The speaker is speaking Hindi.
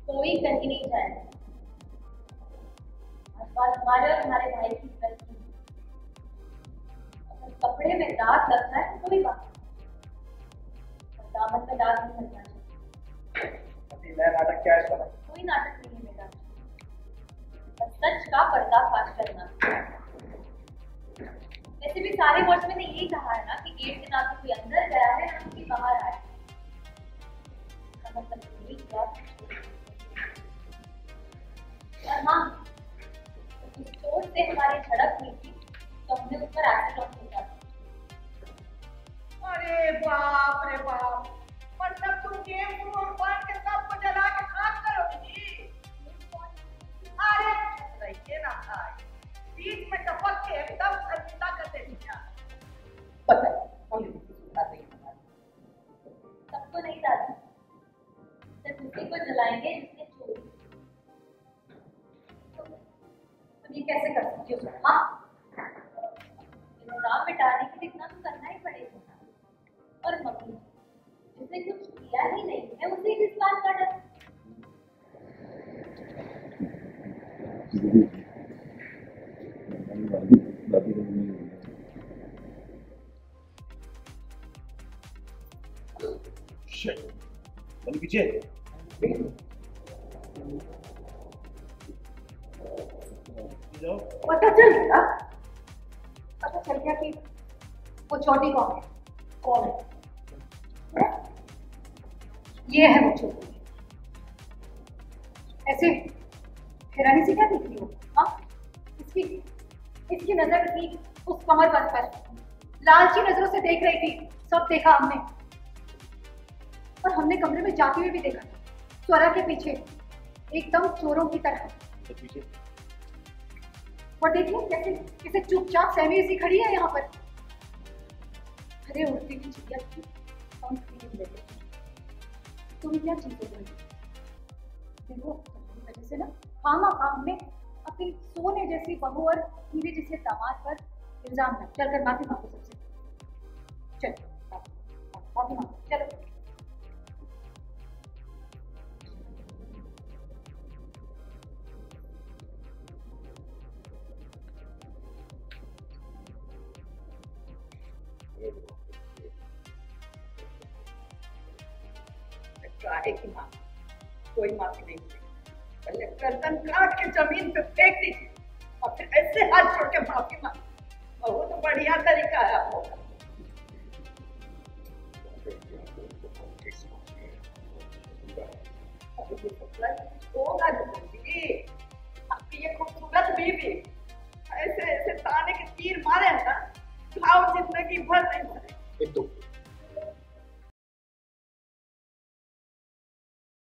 कोई कहीं नहीं जाए। बात हमारे और हमारे भाई की गलती है। अगर कपड़े में दाग लगता है तो कोई बात नहीं, दामन में दाग नहीं लगना चाहिए। अभी मैं नाटक क्या है? कोई नाटक नहीं है बेटा, बस सच का पर्दाफाश करना। वैसे भी सारे वॉचमैन ने यही कहा है ना कि गेट के नाम से कोई अंदर गया है ना कोई बाहर आया। मतलब यही क्या? और हाँ, उस चोर से हमारी झड़प हुई थी तो हमने उस पर एसिड रॉक फेंका था। अरे बाप रे बाप, मतलब तुम गेम को बांध के सबको जला के खाक करोगी जी? अरे रहिए ना भाई, बीच में टपक के एकदम शर्मिंदा कर देती क्या? पता है हम सुधार नहीं हमारे। सबको नहीं दादी, सिर्फ उसी को जलाएंगे जिसने चोरी की। तुम ये कैसे कर सकती हो? हाँ, इल्जाम मिटाने के लिए इतना तो करना ही पड़ेगा। और मम्मी जिसने कुछ किया ही नहीं है उसे किस बात का डर? पीछे पता चल गया? पता चल गया कि वो छोटी कौन है? कौन है? ये है वो छोटी। ऐसे हैरानी से क्या देख रही हो? हाँ, इसकी नजर थी उस कमर बंद पर, लालची नजरों से देख रही थी। सब देखा हमने, और हमने कमरे में जाते हुए भी देखा स्वरा के पीछे एकदम चोरों की तरह। और देखिए कैसे कैसे चुपचाप सहमी सी खड़ी है यहाँ पर। अरे उड़ती हुई चिड़िया की पंख नहीं लगे। तुम क्या चीज हो गई? देखो तुम्हारी वजह से ना खामा हमने अपनी सोने जैसी बहू और हीरे जैसे दामाद पर इल्जाम लगा। चलकर माफी मांगो सबसे। चलो माफी मांगो, चलो। की माँ कोई माफी नहीं मिलेगी। पहले गर्दन काट के जमीन पे फेंक दीजिए और फिर ऐसे हाथ छोड़ के माफी मांग। बहुत बढ़िया तरीका है आप लोग। होगा जी, आपकी ये खूबसूरत बीवी